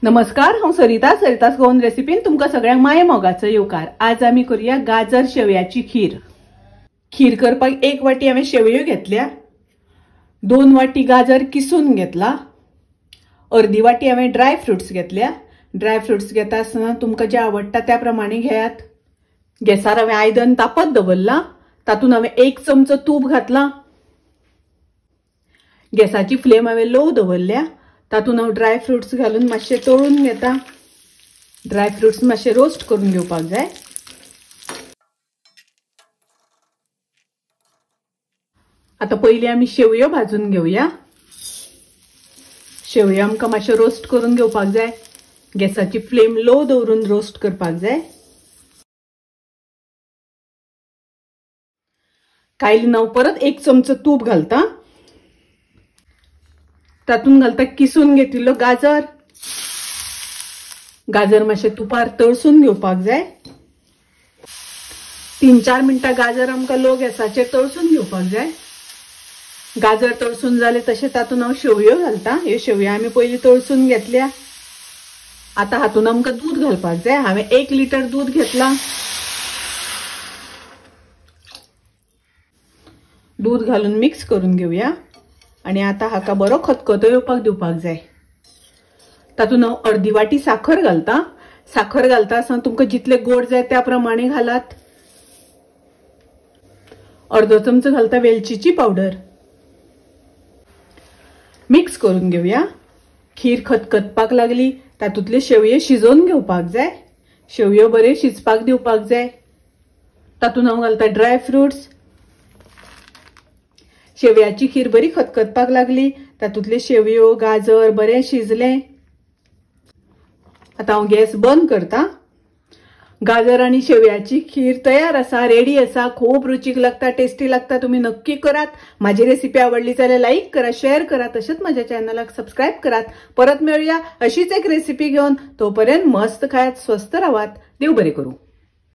नमस्कार, हांव सरितास गोवन रेसिपीन तुमकां सगळ्यांक माये मोगाचो येवकार। आज आमी करूया गाजर शेवयाची खीर। खीर करपाक 1 वाटी हांवें शेवयो घेतल्या, 2 वाटी गाजर किसून घेतला, अर्धी वाटी हांवें ड्राय फ्रुट्स घेतल्या। ड्राय फ्रुट्स घेता आसतना तुमकां जे आवडटा त्या प्रमाणे घेयात। गॅसार हांवें आयदन तापत दवरला, तातूंत हांवें 1 चमचो तूप घातला। गॅसाची फ्लेम हांवें लो दवरल्या, तातूंत हांव ड्राय फ्रुट्स घालून मातशे तळून घेता। ड्राय फ्रुट्स मातशे रोस्ट करून घेवपाक जाय। आता पयलीं आमी शेवयो भाजून घेवया। शेवयो आमकां मातशे रोस्ट करून घेवपाक जाय। गॅसाची फ्लेम लो दवरून रोस्ट करपाक जाय। कायलीन हांव परत 1 चमचो तूप घालता, तातून घालता किसून घेतिल्लो गाजर। गाजर मातशे तुपार तळसून घेवपाक जाय। 3-4 मिनटां गाजर आमकां लो गॅसाचेर तळसून घेवपाक जाय। गाजर तळसून जाले तशें तातून हांव शेवयो घालता। ह्यो शेवयो आमी पयलीं तळसून घेतल्या। आता हातून आमकां दूध घालपाक जाय। हांवें 1 लिटर दूध घेतला। दूध घालून मिक्स करून घेवया आणि आता हाका बरो खतखतो येवपाक दिवपाक जाय। तातून हांव अर्धी वाटी साखर घालता। साखर घालता आसतना तुमकां जितले गोड जाय त्या प्रमाणे घालात। अर्धो चमचो घालता वेलचीची पावडर। मिक्स करून घेवया। खीर खतखतपाक लागली, तातूंतले शेवये शिजोवन घेवपाक जाय। शेवयो बरे शिजपाक दिवपाक जाय। तातून हांव घालता ड्राय फ्रुट्स। शेवयाची खीर बरी खतखतपाक लागली, तातूंतले शेवयो गाजर बरे शिजले। आता हांव गॅस बंद करता। गाजर आणि शेवयाची खीर तयार आसा, रेडी आसा। खूप रुचीक लागता, टेस्टी लागता। तुम्ही नक्की करात। माझी रेसिपी आवडली जाल्यार लाईक करा, शेअर करा, तसेच माझ्या चॅनलाक सबस्क्राईब करात। परत मिळूया अशीच एक रेसिपी घेऊन। तोपर्यंत मस्त खायात, स्वस्त राहात। देव बरे करू।